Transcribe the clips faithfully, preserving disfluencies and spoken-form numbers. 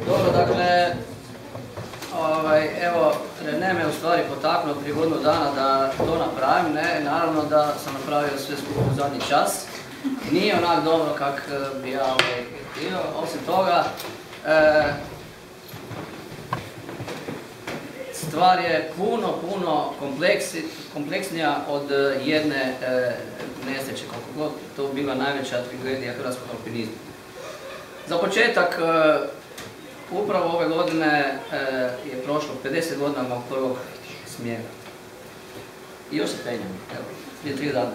Dobro, dakle, ovaj, evo, René me u stvari potaknuo prije godinu dana da to napravim, ne, naravno da sam napravio sve skupo u zadnji čas. Nije onak dobro kak bi ja ovaj, htio, osim toga, e, stvar je puno, puno kompleksi, kompleksnija od jedne e, nesreće, koliko god to bila najveća tragedija hrvatskog alpinizma. Za početak, e, upravo ove godine e, je prošlo pedeset godina mog prvog smjera. I još se penjam, evo, prije tri dana.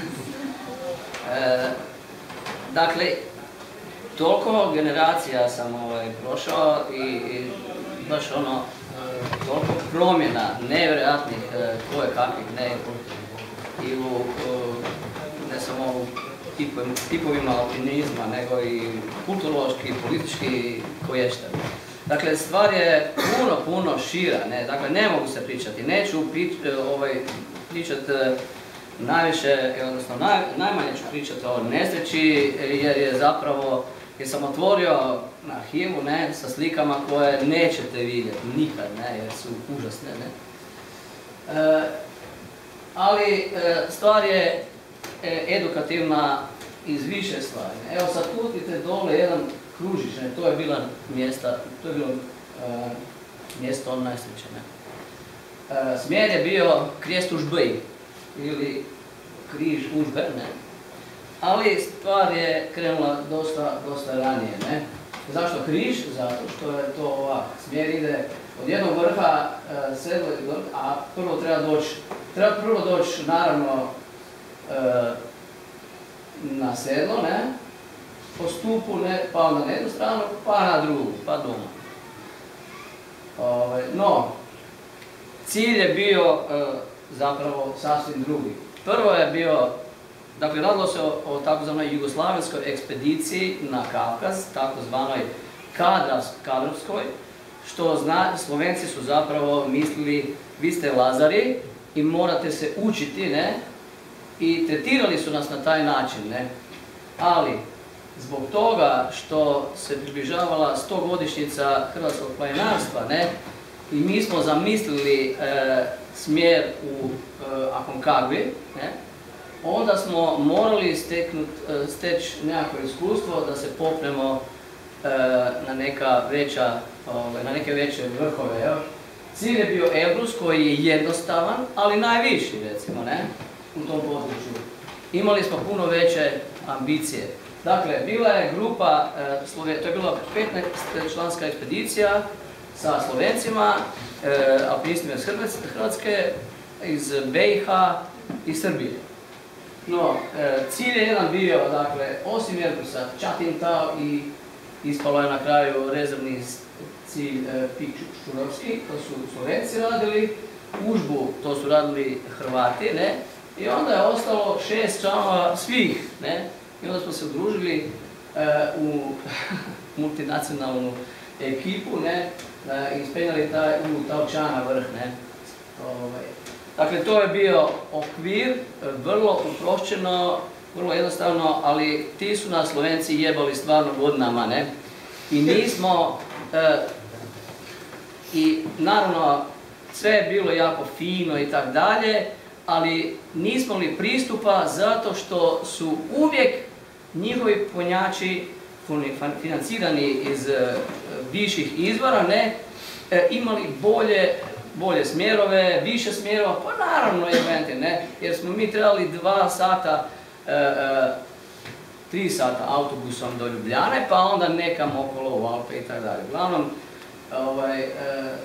e, dakle, toliko generacija sam ovaj, prošao i, i baš ono, toliko promjena, nevjerojatnih, e, koje kakvih, ne, i u, u, ne samo u tipovima, tipovima alpinizma, nego i kulturološki, politički, koješta. Dakle, stvar je puno, puno šira, ne, dakle, ne mogu se pričati, neću prič, ovaj, pričati najviše, odnosno naj, najmanje ću pričati o nesreći, jer je zapravo, jer sam otvorio arhivu, ne, sa slikama koje nećete vidjeti nikad, ne, jer su užasne, ne. E, ali e, stvar je e, edukativna iz više stvari. Evo sad putite dole jedan kružić, ne, to je bila mjesta, to je bilo e, mjesto od nesreće, ne. E, smjer je bio Krijest Užbej, ili križ Užber, ne. Ali stvar je krenula dosta, dosta ranije, ne. Zašto križ? Zato što je to ovak, smjer ide od jednog vrha e, sedlo, a prvo treba doći, treba prvo doći naravno e, na sedlo, ne, po stupu, ne, pa onda na jednu stranu, pa na drugu, pa doma. Ove, no, cilj je bio e, zapravo sasvim drugi. Prvo je bio, dakle, radilo se o, o takozvanoj jugoslavenskoj ekspediciji na Kavkaz, takozvanoj kadrovskoj, što zna, Slovenci su zapravo mislili, vi ste Lazari i morate se učiti, ne, i tretirali su nas na taj način, ne, ali zbog toga što se približavala stogodišnjica hrvatskog planinarstva, ne, i mi smo zamislili e, smjer u e, Aconcagui, ne, onda smo morali steknut, e, steći nekako iskustvo da se popnemo e, na neka veća, ove, na neke veće vrhove. Jel? Cilj je bio Elbrus koji je jednostavan, ali najviši, recimo, ne, u tom području. Imali smo puno veće ambicije. Dakle, bila je grupa, e, Slove, to je bila petnaestčlanska ekspedicija sa Slovencima, e, alpinistima iz Hrvatske, iz B i H i Srbije. No, e, cilj je jedan bio, dakle, osim Elbrusa, Čatintao i ispalo je na kraju rezervni cilj e, Pik Šturovski, to su Slovenci radili, Užbu, to su radili Hrvati, ne, i onda je ostalo šest članova svih, ne, i onda smo se udružili e, u multinacionalnu ekipu, ne, i ispenjali taj u Taučana vrh, ne. Ovaj. Dakle, to je bio okvir, vrlo uprošćeno, vrlo jednostavno, ali ti su nas Slovenci jebali stvarno godinama, ne. I nismo, e, i naravno, sve je bilo jako fino i tak dalje, ali nismo li pristupa zato što su uvijek njihovi punjači financirani iz e, viših izvora, ne, e, imali bolje, bolje smjerove, više smjerova, pa naravno evente, ne, jer smo mi trebali dva sata, e, e, tri sata autobusom do Ljubljane, pa onda nekam okolo u Alpe i tako dalje. Uglavnom, ovaj, e,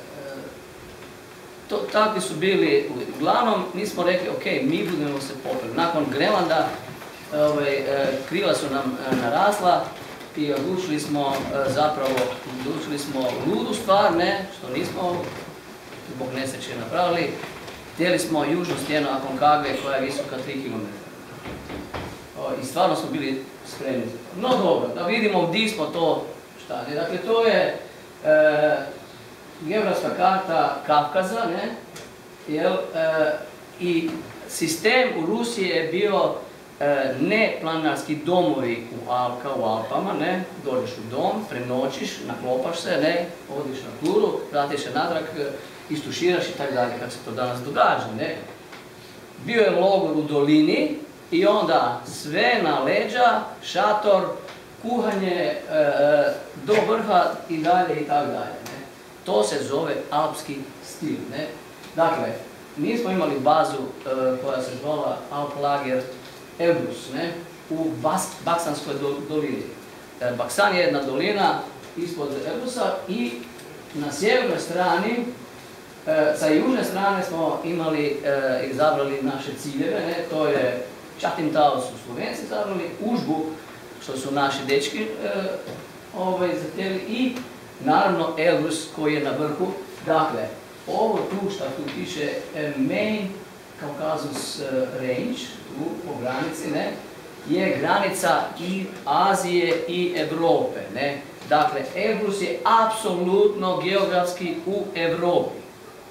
to, takvi su bili, uglavnom mi smo rekli, ok, mi budemo se popeli. Nakon Grenlanda, ovaj, e, krila su nam e, narasla, i odlučili smo zapravo, odlučili smo ludu stvar, ne, što nismo zbog nesreće napravili. Htjeli smo južnu stijenu Aconcagua koja je visoka tri kilometra. I stvarno smo bili spremni za to. No dobro, da vidimo gdje smo to šta. Ne? Dakle, to je e, geografska karta Kavkaza, ne, jel, e, i sistem u Rusiji je bio ne planinarski domovi u Alka, u Alpama, ne, dođeš u dom, prenoćiš, naklopaš se, ne, odiš na turu, vratiš se natrag, istuširaš i tako dalje, kako se to danas događa, ne. Bio je logor u dolini i onda sve na leđa, šator, kuhanje e, do vrha i dalje i tako dalje, ne. To se zove alpski stil, ne. Dakle, mi smo imali bazu e, koja se zvala Alplager Elbrus, ne, u Bas, Baksanskoj dolini. E, Baksan je jedna dolina ispod Elbrusa i na sjevernoj strani, e, sa južne strane smo imali, e, izabrali naše ciljeve, ne, to je Čatimtao su Slovenci izabrali, Užbu, što su naši dečki e, ovaj, zateli i naravno Elbrus koji je na vrhu. Dakle, ovo tu što tu piše e, Main Caucasus Range, tu po granici, ne, je granica i Azije i Evrope, ne. Dakle, Elbrus je apsolutno geografski u Evropi,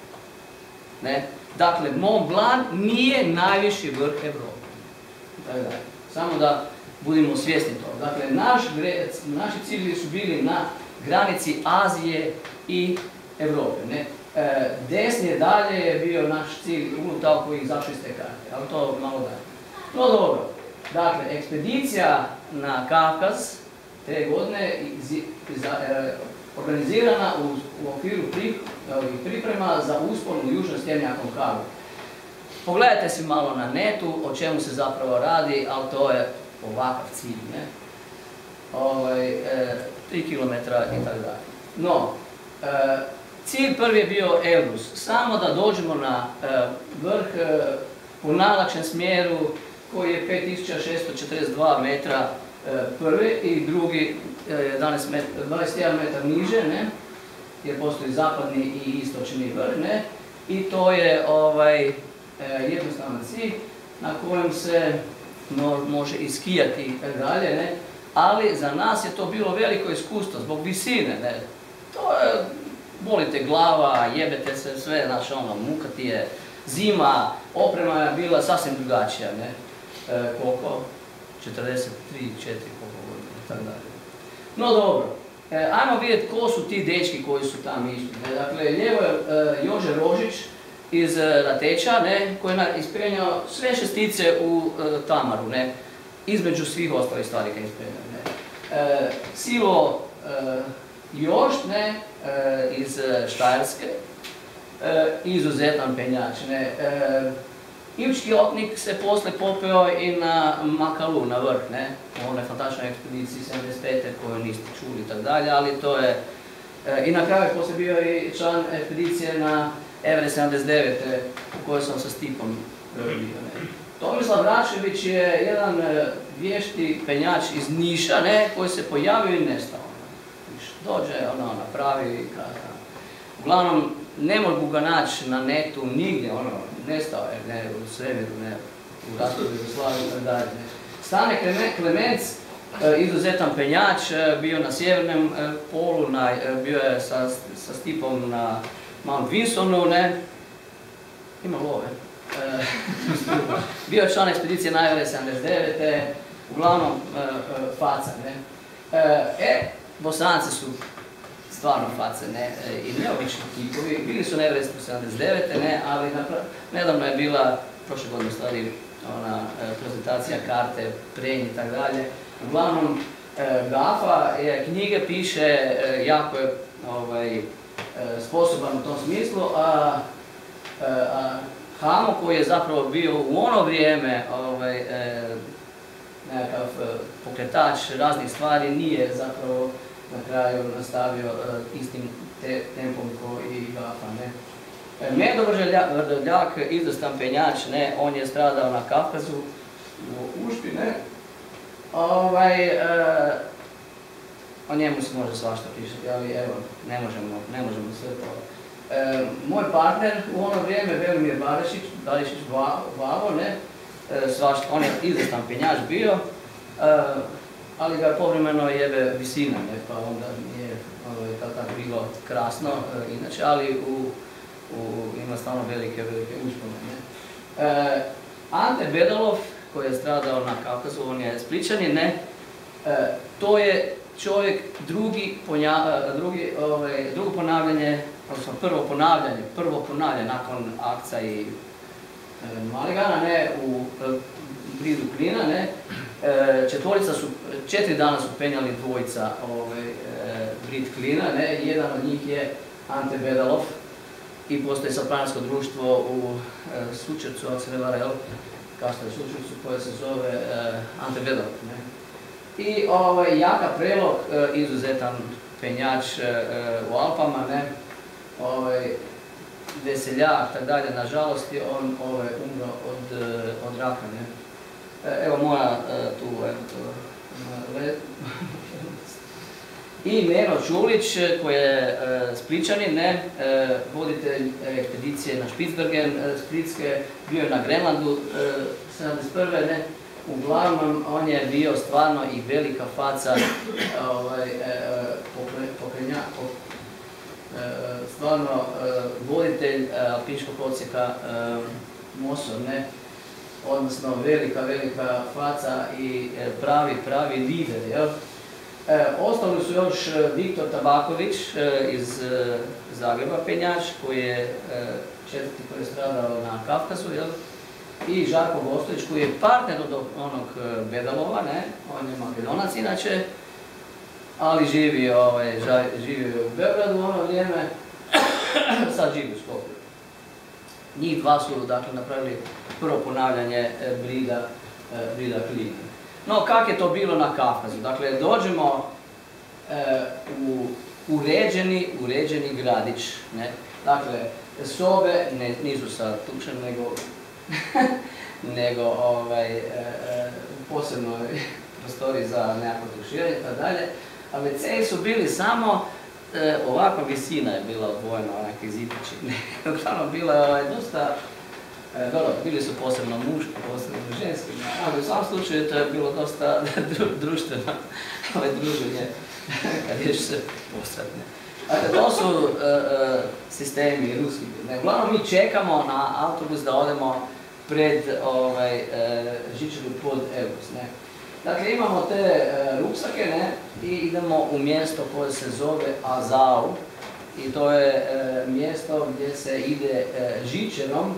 ne. Dakle, Mont Blanc nije najviši vrh Evrope. Dakle, samo da budemo svjesni toga. Dakle, naš, naši ciljevi su bili na granici Azije i Evrope, ne. E, desnije dalje je bio naš cilj unutar koji izašao iz te karte, ali to malo dalje. No dobro, dakle, ekspedicija na Kavkaz te godine iz, iz, e, organizirana u, u okviru pri, priprema za uspon u južnoj stijeni Akonkagu. Pogledajte si malo na netu o čemu se zapravo radi, ali to je ovakav cilj, ne? Ovaj, e, tri kilometra i tako dalje. No, e, cilj prvi je bio Elbrus, samo da dođemo na e, vrh e, u najlakšem smjeru koji je pet tisuća šesto četrdeset dva metra e, prvi i drugi e, dvadeset jedan metar niže, ne? Jer postoji zapadni i istočni vrh, ne? I to je ovaj, e, jednostavan cilj na kojem se no, može i skijati i tako dalje, ne? Ali za nas je to bilo veliko iskustvo zbog visine, ne? To je, bolite glava, jebete se sve, znači ono, muka ti je, zima, oprema je bila sasvim drugačija, ne? E, koliko? četrdeset tri, četiri, koliko godina, tako dalje. No dobro, e, ajmo vidjeti ko su ti dečki koji su tamo išli, ne? Dakle, lijevo je e, Jože Rožić iz e, Rateča, ne? Koji je ispenjao sve šestice u e, Tamaru, ne? Između svih ostalih stvari koje je ispenjao, ne? E, Silo e, Jošt, ne, e, iz Štajerske, e, izuzetan penjač, ne. E, Ivčki otnik se posle popeo i na Makalu, na vrh, ne, u onoj fantastičnoj ekspediciji sedamdeset pete koju niste čuli i tako dalje, ali to je, e, i na kraju je posle bio i član ekspedicije na Everest sedamdeset devete u kojoj sam sa Stipom bio, ne. Tomislav Račević je jedan e, vješti penjač iz Niša, ne, koji se pojavio i nestao. Dođe, ono, napravi i kada. Uglavnom, ne mogu ga naći na netu nigdje, ono, nestao je, ne, u svemiru, ne, u raspadu Jugoslavije i tako dalje. Stane Klemenc, izuzetan penjač, bio na sjevernom polu, na, bio je sa, sa Stipom na Mount Winsonu, ne, ima love. Bio je član ekspedicije na Everest sedamdeset devete, uglavnom faca, ne. E, Bosanci su stvarno face, ne, i neobični tipovi, bili su na Everestu sedamdeset devete, ne, ali nedavno je bila, prošle godine stvari, ona prezentacija karte, Prenj i tako dalje. Uglavnom, Gafa je, knjige piše, jako je ovaj, sposoban u tom smislu, a, a Hamo koji je zapravo bio u ono vrijeme ovaj, nekakav pokretač raznih stvari, nije zapravo na kraju nastavio uh, istim te, tempom kao i Gafa, ne. Medo Vrdoljak, izvrstan penjač, ne, on je stradao na Kavkazu, u Užbi, ne. Ovaj, uh, o njemu se može svašta pišati, ali evo, ne možemo, ne možemo sve to. Uh, moj partner u ono vrijeme, Velimir Barišić, Barišić Vavo, ne, uh, svašta, on je izvrstan penjač bio, uh, ali ga povremeno jebe visina, ne, pa onda nije ovaj, tako bilo krasno, e, inače, ali u, u, ima stvarno velike, velike uspone. E, Ante Bedalov koji je stradao na Kavkazu, on je Splićanin, ne? To je čovjek drugi, drugi, ovaj, drugo ponavljanje, odnosno prvo ponavljanje, prvo ponavljanje nakon Akca i Maligana, ne, u blizu Klina, ne, četvorica su, četiri dana su penjali dvojica ovaj, Brid Klina, ne, jedan od njih je Ante Bedalov i postoji sad planinarsko društvo u Sučevcu, ako se ne vara, jel, kasnije Sučevcu, koje se zove Ante Bedalov, ne. I ovaj, Jaka Prelog, izuzetan penjač u Alpama, ne, ovaj, veseljak, tak dalje, nažalost je on ovaj, umro od, od raka, ne. Evo moja tu, evo to, i Meno Čulić, koji je Splićanin, ne, voditelj ekspedicije na Špicbergen, Splitske, bio je na Grenlandu sedamdeset prve ne, uglavnom on je bio stvarno i velika faca, ovaj, pokrenja, stvarno voditelj alpinskog odsjeka Mosor, ne, odnosno velika, velika faca i pravi, pravi lider, jel? E, ostali su još Viktor Tabaković e, iz e, Zagreba, penjač, koji je e, četvrti koji je stradao na Kavkazu, jel? I Žarko Gostović, koji je partner od onog Bedalova, ne? On je Makedonac inače, ali živi, ovaj, živi u Beogradu u ono vrijeme, sad živi u Skopju. Njih dva su, dakle, napravili prvo ponavljanje Brida, Brida Klina. No, kak je to bilo na Kavkazu? Dakle, dođemo e, u uređeni, uređeni gradić, ne? Dakle, sobe ne, nisu sa tučem, nego, nego ovaj, e, posebno prostori za nekako tuširanje i tako dalje. A ve ce su bili samo, e, ovakva visina je bila odvojena, onake zidići. Uglavnom, bila je ovaj, dosta, E, dobro, bili su posebno muški, posebno ženski, ali u svom slučaju to je bilo dosta društveno ovaj, druženje, kad ješ se posratne. Dakle, to su uh, uh, sistemi ruski. Ne, uglavnom mi čekamo na autobus da odemo pred ovaj, uh, žičaru pod Elbrus, ne. Dakle, imamo te uh, ruksake, ne, i idemo u mjesto koje se zove Azau, i to je uh, mjesto gdje se ide uh, žičarom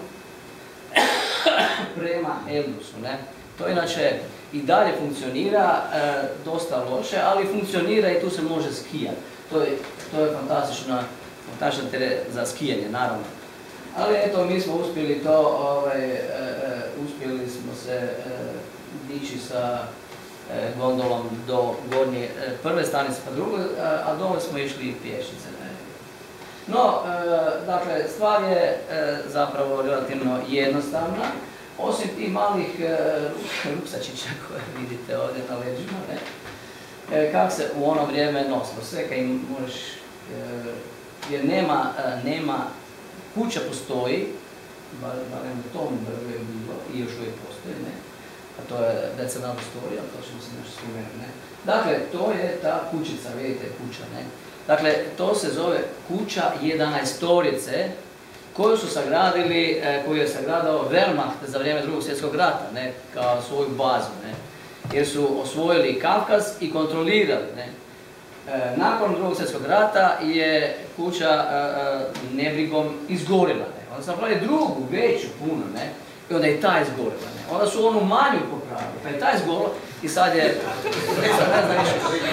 prema Elbrusu, ne. To inače i dalje funkcionira, e, dosta loše, ali funkcionira i tu se može skijati. To je, to je fantastično, fantastičan teren za skijanje, naravno. Ali eto, mi smo uspjeli to, ovaj, e, e, uspjeli smo se e, dići sa e, gondolom do gornje e, prve stanice pa druge, a, a dole smo išli pješice, ne. No, e, dakle, stvar je e, zapravo relativno jednostavna. Osim tih malih e, ruksačića koje vidite ovdje na leđima, ne, e, kak se u ono vrijeme nosilo. Sve kad im možeš, e, jer nema, e, nema, kuća postoji, barem u tom brju je bilo i još uvijek postoji, ne, a to je decernalna storija, to ćemo se nešto spomenuti, ne. Dakle, to je ta kućica, vidite, kuća, ne. Dakle, to se zove kuća jedanaestorice, koju su sagradili, koju je sagradao Wehrmacht za vrijeme drugog svjetskog rata, ne, kao svoju bazu, ne, jer su osvojili Kavkaz i kontrolirali, ne. E, nakon drugog svjetskog rata je kuća e, nebrigom izgorila, ne. Onda su napravili drugu, veću, puno, ne, i onda je ta izgorila, ne. Onda su onu manju popravili, pa je ta izgorila i sad je, ne znam, ne znam više.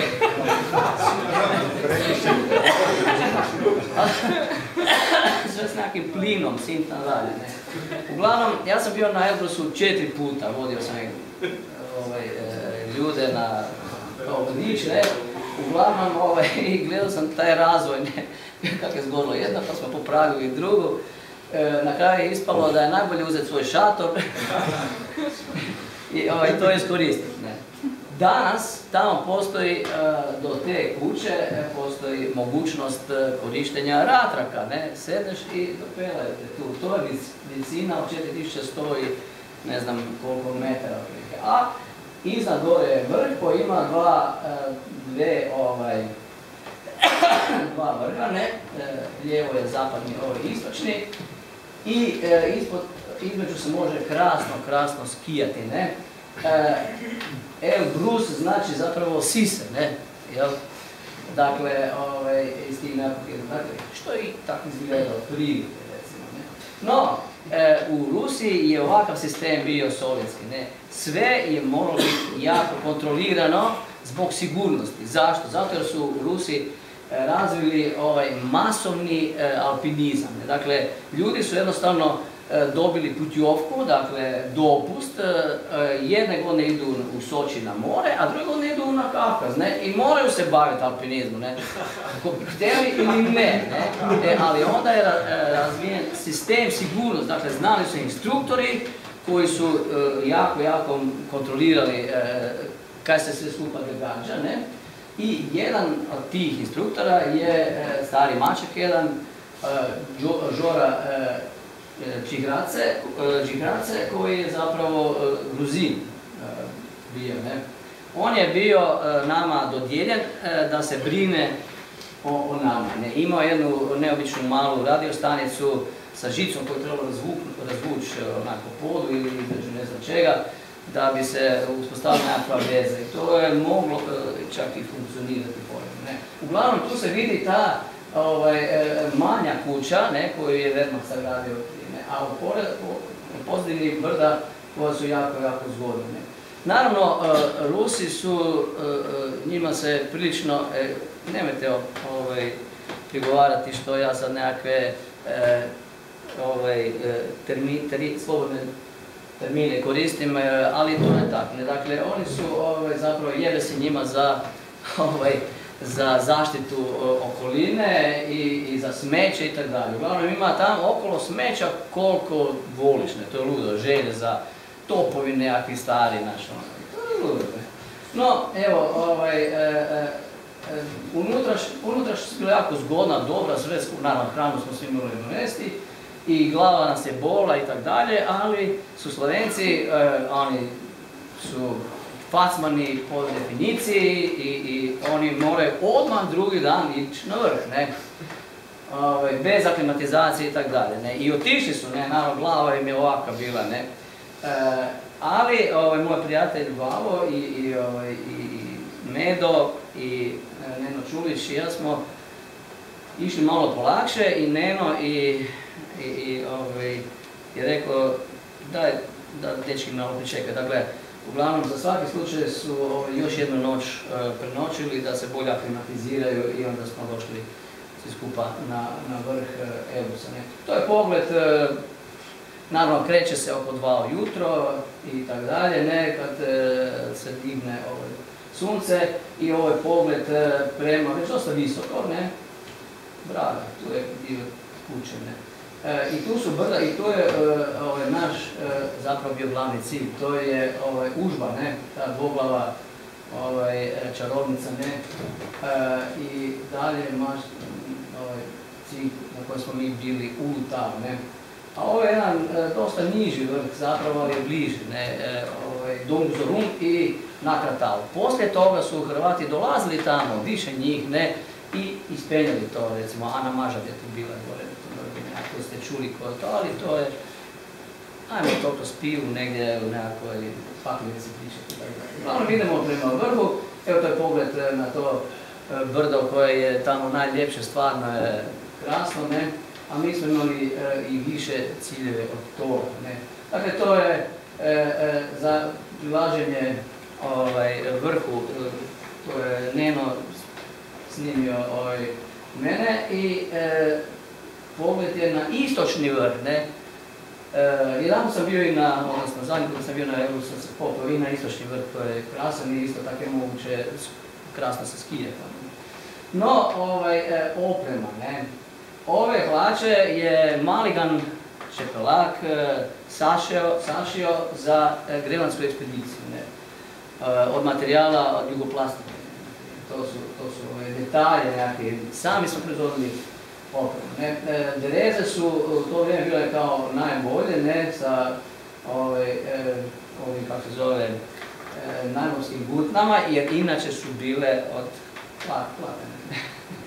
Sve s nekim plinom, sintan dalje, ne. Uglavnom, ja sam bio na Elbrusu četiri puta, vodio sam ovaj, e, ljude na vodič, ne. Uglavnom, ovaj, gledao sam taj razvoj, ne, kako je zgodilo jedno, pa smo popravili drugu. E, na kraju je ispalo da je najbolje uzeti svoj šator i ovaj, to iskoristiti, ne. Danas tamo postoji, do te kuće, postoji mogućnost korištenja ratraka, ne, sedneš i dopelajte tu. To je visina od četiri tisuće sto i ne znam koliko metara. A iznad gore je vrh koji ima dva, dve, ovaj, dva vrha, ne, lijevo je zapadni, ovo je istočni i ispod između se može krasno, krasno skijati, ne. Elbrus znači zapravo sise, ne, jel? Dakle, ovaj, iz tih nekakvih, dakle, što i tako izgleda od prilike, recimo, ne. No, e, u Rusiji je ovakav sistem bio sovjetski, ne. Sve je moralo biti jako kontrolirano zbog sigurnosti. Zašto? Zato jer su u Rusiji razvili ovaj masovni e, alpinizam. Ne? Dakle, ljudi su jednostavno dobili putjovku, dakle dopust, jedne godine idu u Soči na more, a druge godine idu na Kavkaz, ne, i moraju se baviti alpinizmom, ne, htjeli ili ne, ne, e, ali onda je razvijen sistem sigurnosti, dakle znali su instruktori koji su jako, jako kontrolirali kaj se sve skupa događa, ne, i jedan od tih instruktora je stari mačak, jedan Žora Čigrace, Čigrace koji je zapravo Gruzin bio, ne. On je bio nama dodijeljen da se brine o, o nama, ne. Imao jednu neobičnu malu radiostanicu sa žicom koju trebalo razvući onako podu ili između ne znam čega, da bi se uspostavila nekakva veza. I to je moglo čak i funkcionirati pored, ne. Uglavnom tu se vidi ta ovaj, manja kuća, ne, koju je Wehrmacht sagradio, a u pozadini brda koja su jako, jako zgodne. Naravno, Rusi su, njima se prilično, nemojte ovaj, prigovarati što ja sad nekakve ovaj, termi, teri, slobodne termine koristim, ali to je tako. Dakle, oni su ovaj, zapravo jeve se njima za ovaj, za zaštitu okoline i, i za smeće i tako dalje. Uglavnom ima tamo okolo smeća koliko voliš, ne, to je ludo, želje za topovi nekakvi stari, znaš, to je ludo. No, evo, ovaj, e, e, unutraš, unutraš je bila jako zgodna, dobra, sve, naravno hranu smo svi morali donesti i glava nas je bola i tako dalje, ali su Slovenci, e, oni su facmani po definiciji i, i oni moraju odmah drugi dan ići na vrh, ne, Ove, bez aklimatizacije i tako dalje, ne, i otišli su, ne, naravno glava im je ovaka bila, ne, e, ali ovaj, moj prijatelj Vavo i, i, ovaj, i Medo i e, Neno Čulić i ja smo išli malo polakše i Neno i, i, i ovaj, je rekao daj, da dečki malo pričekaj, dakle, uglavnom, za svaki slučaj su ovaj, još jednu noć e, prenoćili da se bolje aklimatiziraju i onda smo došli svi skupa na, na vrh e, Elbrusa. Ne. To je pogled, e, naravno kreće se oko dva ujutro i tako dalje, ne, kad e, se digne ovaj, sunce i ovaj pogled e, prema, već dosta visoko, ne, Braga, tu je dio kuće, ne. E, I tu su brda, i to je e, ovaj, naš e, zapravo bio glavni cilj, to je ovaj, Užba, ne, ta dvoglava ovaj, čarovnica, ne, e, i dalje naš ovaj, cilj na koji smo mi bili u Tav, ne. A ovo je jedan e, dosta niži vrh, zapravo ali je bliži, ne, e, ovaj, Domzorum i Nakratav. Poslije toga su Hrvati dolazili tamo, više njih, ne, i ispenjali to, recimo, Ana Mažar je tu bila gore. Ako ste čuli ko je to, ali to je, ajmo to kroz pivu negdje u nekakvoj paklici pričati. Uglavnom idemo prema vrhu, evo to je pogled na to brdo koje je tamo najljepše, stvarno je krasno, ne? A mi smo imali e, i više ciljeve od toga, ne? Dakle, to je e, e, za prilaženje ovaj, vrhu, e, to je Neno snimio ovaj, mene i e, pogled je na istočni vrh, ne. E, jedan sam bio i na, odnosno zadnji put sam bio na Elbrusu se popeo i na istočni vrh, to je krasan i isto tako je moguće krasno se skije tamo. No, ovaj, e, oprema, ne. Ove hlače je Maligan Čepelak e, sašio, sašio za e, Grenlandsku ekspediciju, ne. E, od materijala od jugoplastike. To su, to su ove, detalje nekakve, sami smo proizvodili opremu. Dereze su u to vrijeme bile kao najbolje, ne, sa ovaj, e, ovim, kako se zove, e, najlonskim gutnama, jer inače su bile od platene.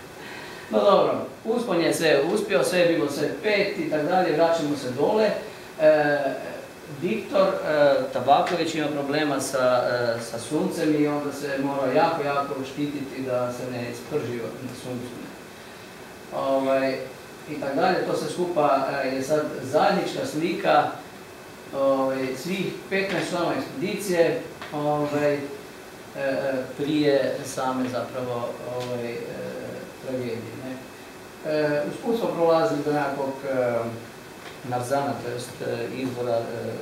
No dobro, uspon je sve uspio, sve je bilo sve pet i tako dalje, vraćamo se dole. Viktor Tabaković ima problema sa, sa suncem i onda se mora jako, jako štititi da se ne sprži na suncu. Ovaj, I tako dalje, to se skupa je sad zajednička slika ovaj, svih petnaest članova ekspedicije ovaj, prije same zapravo ovaj, tragedije. Ne? Usput smo prolazili do nekakvog narzana, to jest izvora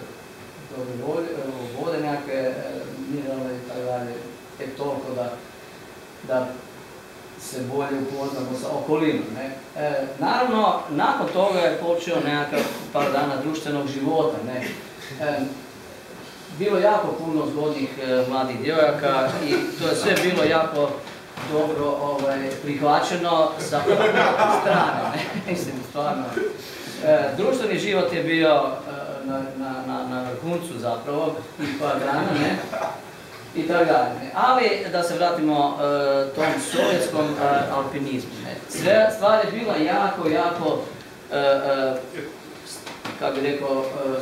dobre vode, nekakve mineralne i tako dalje, tek toliko da, da se bolje upoznamo sa okolinom. Ne? E, naravno, nakon toga je počeo nekakav par dana društvenog života. Ne? E, bilo jako puno zgodnih e, mladih djevojaka i to je sve bilo jako dobro ovaj, prihvaćeno sa strane. Ne? Mislim, stvarno. E, društveni život je bio e, na, na, na, na vrhuncu zapravo i par dana, ne? I tako dalje. Ali da se vratimo e, tom sovjetskom e, alpinizmu. Ne? Sve stvar je bila jako, jako, e, e, kako bi rekao, e,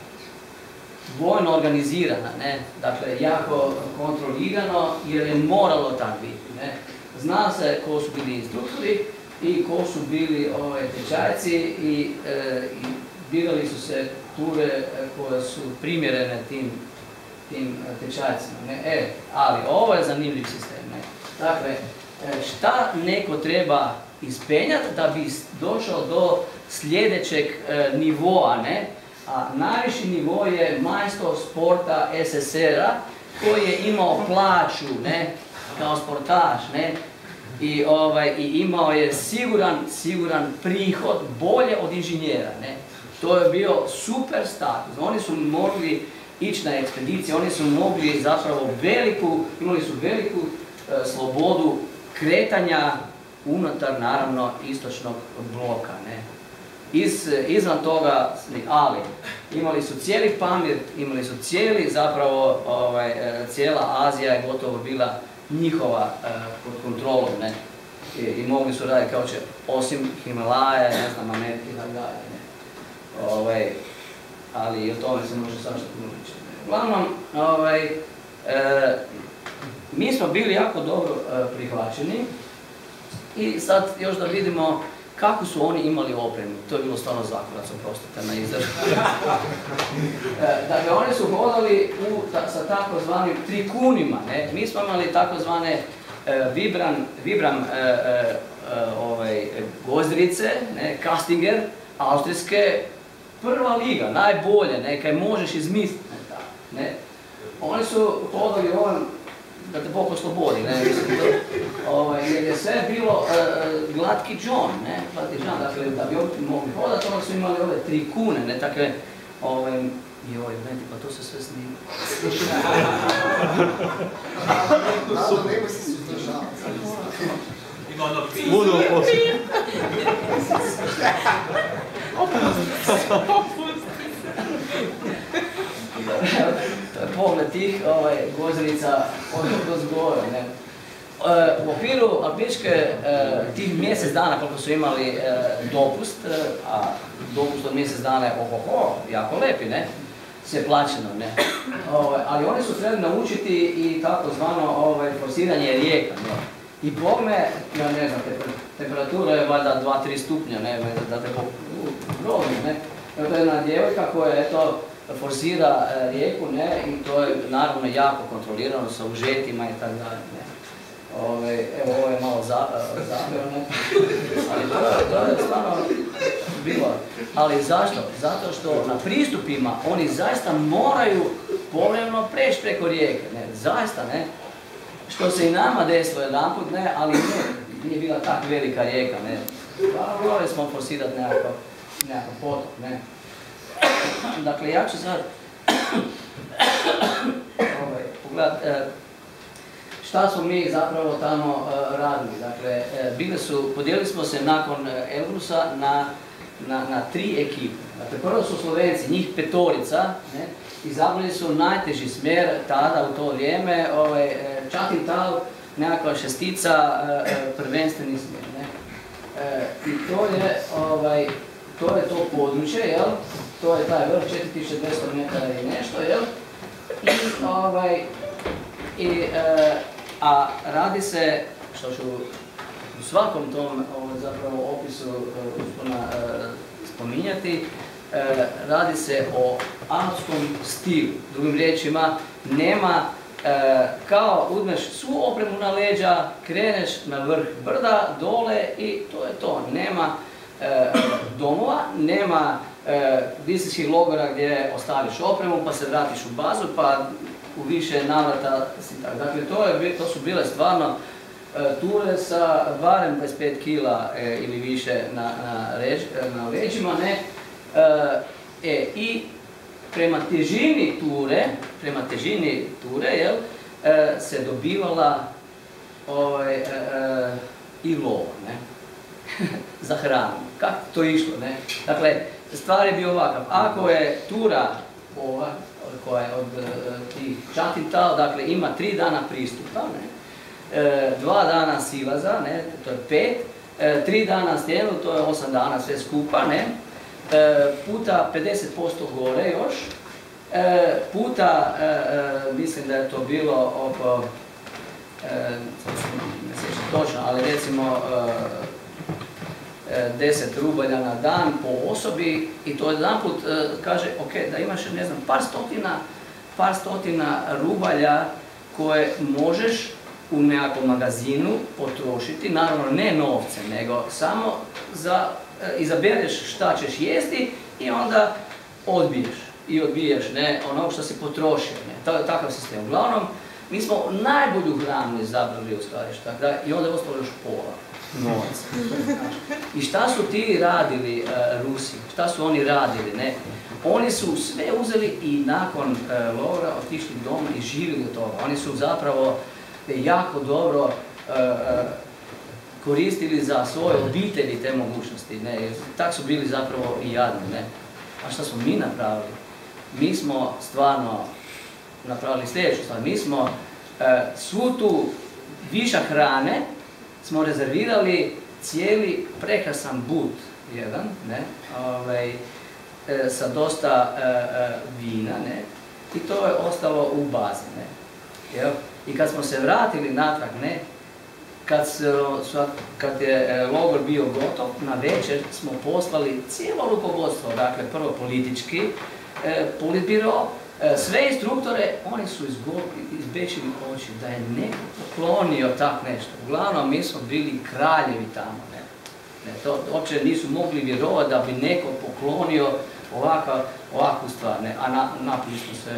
vojno organizirana, ne? Dakle, jako kontrolirano jer je moralo tako biti. Ne? Zna se ko su bili instruktori i ko su bili ovaj, tečajci i, e, i birali su se ture koje su primjerene tim tim tečajcima. Ne? E, ali ovo je zanimljiv sistem. Ne? Dakle, šta neko treba ispenjati da bi došao do sljedećeg e, nivoa, ne? A najviši nivo je majstor sporta S S S R-a koji je imao plaću, ne? Kao sportaš, ne? I, ovaj, i imao je siguran, siguran prihod, bolje od inženjera. Ne? To je bio super status. Oni su mogli ići na ekspedicije, oni su mogli zapravo veliku, imali su veliku e, slobodu kretanja unutar, naravno, istočnog bloka. Ne? Iz, izvan toga, ali imali su cijeli Pamir, imali su cijeli, zapravo, ovaj, e, cijela Azija je gotovo bila njihova e, pod kontrolom, ne? I, i mogli su raditi kao će, osim Himalaja, ne znam, Amerike i tako dalje. Ovaj, ali i o tome se može svašta puno reći. Uglavnom, ovaj, e, mi smo bili jako dobro e, prihvaćeni i sad još da vidimo kako su oni imali opremu. To je bilo stvarno zakurac, oprostite na izrazu. e, dakle, oni su hodali u, ta, sa takozvanim trikunima. Ne? Mi smo imali takozvane e, Vibram, Vibram e, e, ovaj, gozdrice, ne? Kastinger, austrijske, prva liga, najbolje, nekaj možeš izmisliti. Ne, ne. Oni su hodali ovom, da te Bog oslobodi, ne, mislim, to, ovaj, jer je sve bilo e, glatki džon, ne, glatki džon, dakle, da bi oni mogli hodati, oni su imali ove tri kune, ne, takve, ovaj, joj, venti, pa to se sve snima. Naravno, nemoj se suzdržavati. Ima ono pisa. Budu poslije. To je pogled tih ovaj, gvozdrica od zgora. Ne? E, u okviru alpiničke e, tih mjesec dana koliko su imali e, dopust, e, a dopust od mjesec dana je ohoho, jako lepi, ne? Sve plaćeno, ne? Ovaj, ali oni su trebali naučiti i takozvano ovaj, forsiranje rijeka, ne? I bogme, ja ne znam, temperatura je valjda dva do tri stupnja, ne, da te grozno, ne. To je jedna djevojka koja, eto, forsira rijeku, ne, i to je naravno jako kontrolirano sa užetima i tako dalje, ne. Ove, evo, ovo je malo zapeo, ne. Ali to je, to je stvarno bilo. Ali zašto? Zato što na pristupima oni zaista moraju povremeno preći preko rijeke, ne, zaista, ne. Što se i nama desilo jedanput, ne, ali ne, nije bila tako velika rijeka, ne. Morali smo forsirati nekakav, nekakav potok, ne. Dakle, ja ću sad ovaj, pogledati e, šta smo mi zapravo tamo e, radili. Dakle, e, bili su, podijelili smo se nakon Elbrusa na, na, na tri ekipe. Dakle, prvo su Slovenci, njih petorica, ne, izabrali su najteži smjer tada u to vrijeme, ovaj, Čatintal, nekakva šestica, prvenstveni smjer. Ne? E, I to je, ovaj, to je to područje, jel? to je taj vrh, četiri tisuće dvjesto metara i nešto, jel? I, ovaj, i, e, a radi se, što ću u svakom tom ovaj, zapravo opisu uspona e, spominjati, e, radi se o alpskom stilu. Drugim riječima, nema, e, kao uzmeš svu opremu na leđa, kreneš na vrh brda, dole i to je to. Nema e, domova, nema e, disećih logora gdje ostaviš opremu pa se vratiš u bazu pa u više navrata si tako. Dakle, to, je, to su bile stvarno e, ture sa barem dvadeset pet kila e, ili više na, na, rež, na leđima, ne? E, e, I prema težini ture, prema težini ture, jel, e, se dobivala ovaj, e, e, i lova, ne? Za hranu. Kako to išlo, ne? Dakle, stvar je bio ovakav. Ako je tura ova, koja je od e, tih Čatintal, dakle ima tri dana pristupa, ne? E, dva dana silaza, ne? To je pet, e, tri dana stijenu, to je osam dana sve skupa, ne? E, puta pedeset posto gore još, e, puta, e, e, mislim da je to bilo oko, e, ne sjećam točno, ali recimo e, deset rubalja na dan po osobi i to jedan put e, kaže, ok, da imaš, ne znam, par stotina, par stotina rubalja koje možeš u nekakvom magazinu potrošiti, naravno ne novce, nego samo za, e, izabereš šta ćeš jesti i onda odbiješ i odbiješ, ne, onog što si potrošio, ne, to je takav sistem. Uglavnom, mi smo najbolju hranu izabrali u skladištu, i onda je ostalo još pola novaca. I šta su ti radili uh, Rusi? Šta su oni radili? Ne? Oni su sve uzeli i nakon uh, logora otišli doma i živjeli od toga. Oni su zapravo jako dobro uh, uh, koristili za svoje obitelji te mogućnosti. Ne? Tak su bili zapravo i jadni. Ne? A šta smo mi napravili? Mi smo stvarno napravili sljedeću stvar. Mi smo uh, svu tu višak hrane smo rezervirali cijeli prekrasan but jedan, ne, ovaj, e, sa dosta e, e, vina, ne, i to je ostalo u bazi, ne. Jel? I kad smo se vratili natrag, ne, kad, su, kad je e, logor bio gotov, na večer smo poslali cijelo rukovodstvo, dakle prvo politički, e, politbiro, e, sve instruktore, oni su izbečili oči da je neko poklonio tak nešto. Uglavnom, mi smo bili kraljevi tamo, ne. Ne, to uopće nisu mogli vjerovati da bi neko poklonio ovakav, ovakvu stvar, ne, a na, napili smo sve,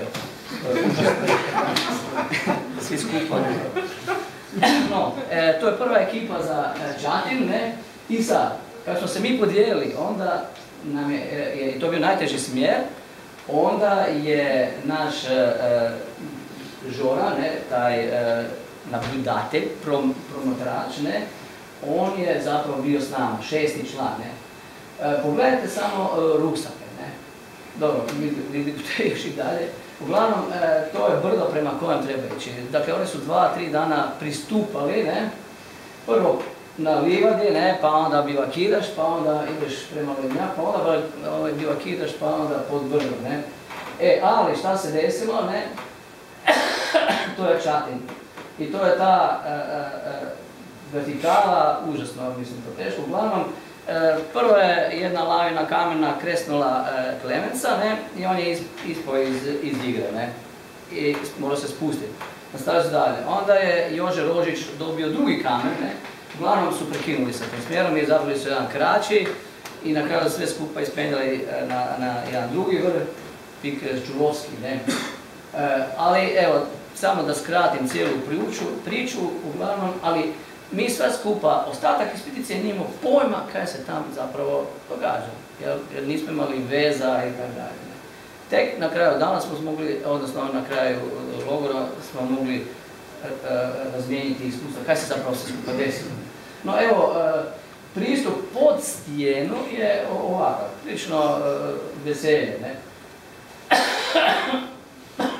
svi skupa. No, e, to je prva ekipa za e, Čatin, ne, i sad, kad smo se mi podijelili, onda nam je, je to bio najteži smjer, onda je naš e, Žora, ne, taj e, naблюдателj, prom, promotrač, ne, on je zapravo bio s nama, šesti član, ne. E, pogledajte samo e, ruksake, ne. Dobro, vidite još i dalje. Uglavnom, e, to je brdo prema kojem treba ići. Dakle, oni su dva, tri dana pristupali, ne. Prvo na livadi, ne, pa onda bivakiraš, pa onda ideš prema Lednjak, pa onda ovaj, bivakiraš, pa onda pod brdo, ne. E, ali šta se desilo, ne, to je Čatin. I to je ta e, e, vertikala, užasno, mislim, to teško. Uglavnom, e, prvo je jedna lavina kamena kresnula e, Klemenca, ne, i on je is, ispao iz, iz igre, ne, i mora se spustiti. Nastavio se dalje. Onda je Jože Rožić dobio drugi kamen, ne, uglavnom su prekinuli sa tim smjerom i izabrali su jedan kraći i na kraju sve skupa ispenjali na, na jedan drugi vrh, Pik Čulovski, ne. E, ali evo, samo da skratim cijelu priču, priču, uglavnom, ali mi sve skupa, ostatak ekspedicije nije imao pojma kaj se tam zapravo događa, jer, jer nismo imali veza i tako dalje. Tek na kraju dana smo mogli, odnosno na kraju logora smo mogli e, e, razmijeniti iskustva, kaj se zapravo se skupa desilo. No evo, e, pristup pod stijenu je ovakav, prilično e, veselje, ne?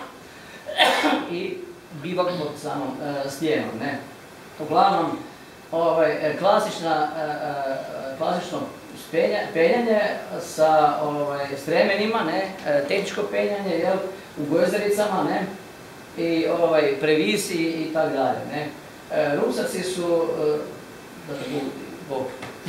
I bivak pod samom e, stijenom, ne? Uglavnom, ovaj, klasična, klasično penjanje sa ovaj, stremenima, ne, tehničko penjanje, jel, u gojzericama, ne, i ovaj, previsi i tako dalje, ne. Rusaci su, da te Bog,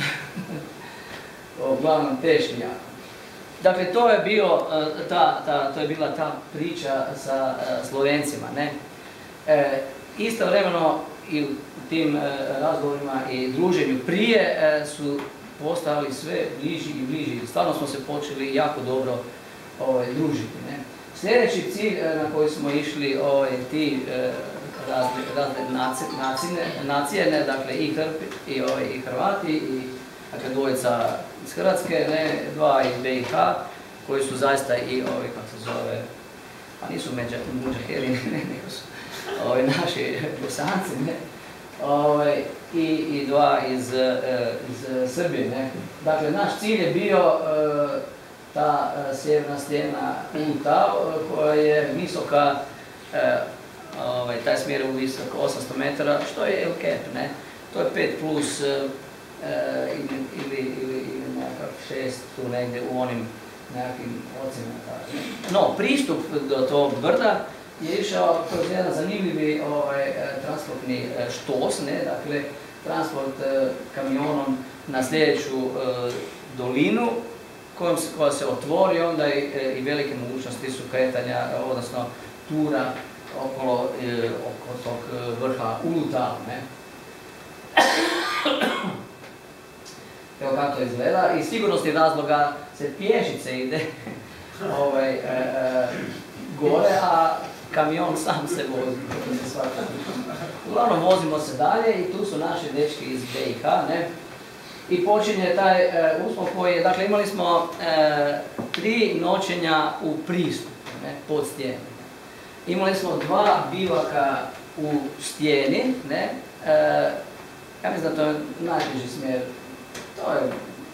uglavnom teški jako. Dakle, to je, bio, ta, ta, to je bila ta priča sa Slovencima, ne. E, istovremeno i u tim e, razgovorima i druženju prije e, su postali sve bliži i bliži. Stvarno smo se počeli jako dobro ovaj, družiti, ne. Sljedeći cilj e, na koji smo išli, ovaj, ti e, razne, razne nacije, nacije, nacije ne, dakle i, Hrpi, i, ovaj, i Hrvati, i dakle, dvojica iz Hrvatske, ne, dva iz B i H, koji su zaista i, ovi, kako se zove, pa nisu muđaheri, ne, nego su ovi naši Bosanci, ne, ovi, i, i dva iz, iz Srbije, ne. Dakle, naš cilj je bio e, ta e, sjeverna stijena Ulutav, koja je visoka, e, ovaj, taj smjer je visok osamsto metara, što je El Cap, ne, to je pet plus Uh, ili, ili, ili, ili nekakav šest tu negdje u onim nekakvim ocjenama. No, pristup do tog brda je išao kroz jedan zanimljivi ovaj, transportni štos, ne, dakle, transport uh, kamionom na sljedeću uh, dolinu kojom se, koja se otvori, onda i, i velike mogućnosti su kretanja, odnosno tura okolo, uh, oko tog vrha Ulutav, ne. Evo kako to izgleda, iz sigurnosti razloga se pješice ide ovaj, e, e, gore, a kamion sam se vozi. Uglavnom vozimo se dalje i tu su naši dečki iz B i H, ne? I počinje taj e, uspon koji je, dakle imali smo e, tri noćenja u pristupu, ne, pod stijeni. Imali smo dva bivaka u stijeni, ne? E, ja mislim da to je najbliži smjer. To je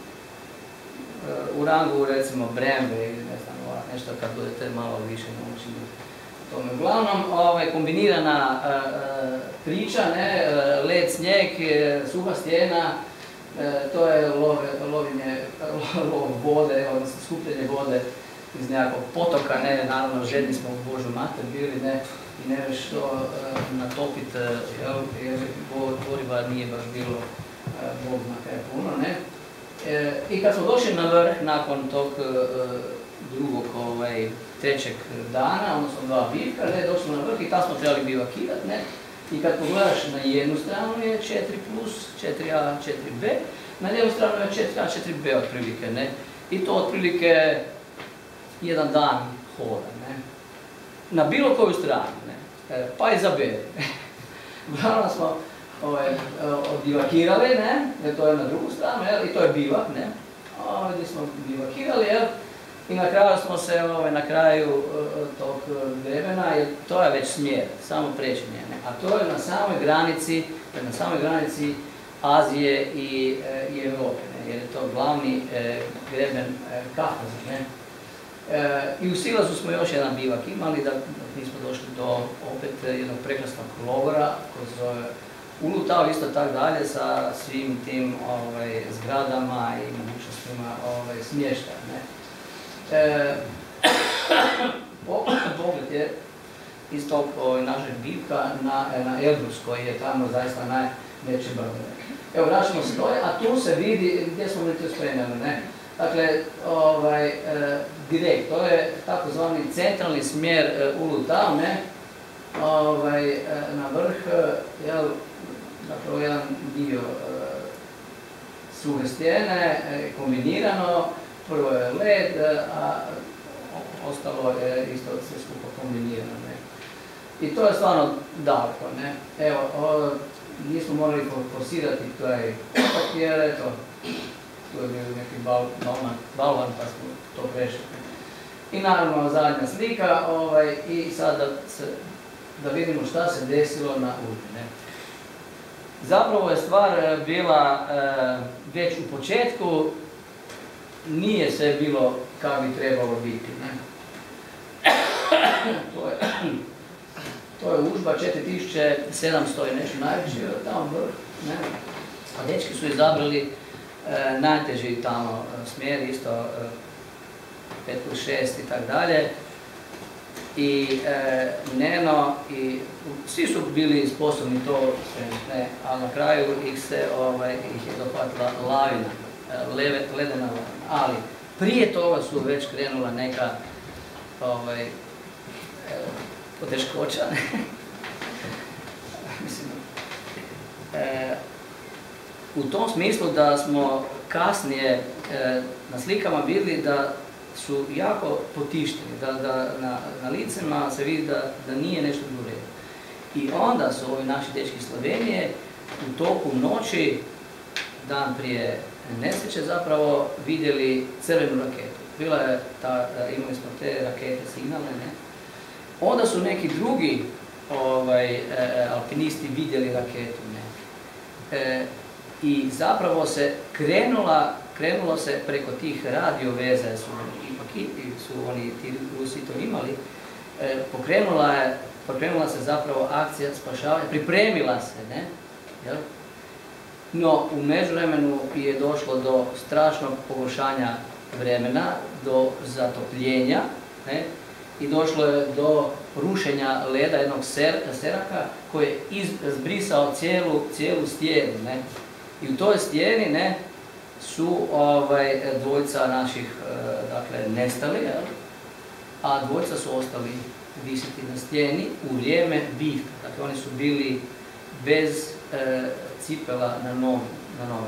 u rangu, recimo, Brembe ili ne znam, nešto kad budete malo više naučili tome. Uglavnom, ovaj, kombinirana uh, priča, ne, led, snijeg, suha stijena, uh, to je love, lovinje, lov vode, odnosno skupljenje vode iz nekakvog potoka, ne, naravno žedni smo u Božju mater bili, ne, i ne već što uh, natopiti, uh, jer goriva nije baš bilo. Bog zna kaj je puno, ne. E, I kad smo došli na vrh nakon tog e, drugog, ovaj, trećeg dana, odnosno dva bivka, ne, došli smo na vrh i tamo smo trebali bivakirat, ne. I kad pogledaš na jednu stranu je četiri plus, četiri A, četiri B, na lijevu stranu je četiri A, četiri B otprilike, ne. I to otprilike jedan dan hoda, ne. Na bilo koju stranu, ne. E, pa i za B. Uglavnom smo Ovaj, odbivakirali, ne, jer to je na drugu stranu, jel, i to je bivak, ne, ovdje smo bivakirali, jel, i na kraju smo se, ovaj, na kraju uh, tog vremena, jer to je već smjer, samo prečenje, ne, a to je na samoj granici, na samoj granici Azije i, uh, i Europe, ne, jer je to glavni uh, greben uh, Kavkaza, ne. E, I u Silazu smo još jedan bivak imali, da, da nismo došli do opet jednog prekrasnog logora, koji se zove Ulutav, isto tako dalje, sa svim tim ovaj, zgradama i mogućnostima ovaj, smještaja, ne. E, pogled je iz tog ovaj, našeg bivka na, na Elbrus, koji je tamo zaista najveći brdo. Evo, vraćamo se dole, a tu se vidi gdje smo mi to spremljali, ne. Dakle, ovaj, e, direkt, to je takozvani centralni smjer e, Ulutav, ne. Ovaj, e, na vrh, jel, dakle, jedan dio e, suhe stijene, e, kombinirano, prvo je led, a ostalo je isto sve skupo kombinirano, ne. I to je stvarno daleko, ne. Evo, o, nismo morali forsirati taj potok jer, eto, tu je bio neki bal, balman, balvan pa smo to prešli. I naravno zadnja slika, ovaj, i sad da, se, da vidimo šta se desilo na Udbi, ne. Zapravo je stvar bila e, već u početku, nije sve bilo kako bi trebalo biti, ne. To je, to je Udba četiri tisuće sedamsto i nešto najveći, tamo vrh, ne. A dečki su izabrali e, najteži tamo smjer, isto e, pet plus šest i tak dalje. I e, Neno i svi su bili sposobni to sve, ne, ali na kraju ih se ovaj, ih je dohvatila lavina, leve, ledena lavina. Ali prije toga su već krenula neka ovaj, e, poteškoća. Mislim, e, u tom smislu da smo kasnije e, na slikama vidjeli da su jako potišteni, da, da na, na licima se vidi da, da nije nešto u redu. I onda su ovi naši dečki iz Slovenije u toku noći, dan prije nesreće, zapravo vidjeli crvenu raketu. Bila je ta, imali smo te rakete signalne, ne? Onda su neki drugi ovaj, e, alpinisti vidjeli raketu, ne? E, I zapravo se krenula, krenulo se preko tih radio veza, su ipak i su oni, ti Rusi to imali, e, pokrenula, je, pokrenula se zapravo akcija spašavanja, pripremila se, ne? Jel? No, u međuvremenu je došlo do strašnog pogoršanja vremena, do zatopljenja, ne? I došlo je do rušenja leda jednog ser, seraka koji je izbrisao cijelu, cijelu stijenu, ne? I u toj stijeni, ne, su ovaj, dvojica naših dakle, nestali, jel? A dvojica su ostali visiti na stijeni u vrijeme bitka. Dakle, oni su bili bez e, cipela na nogu. Na nogu.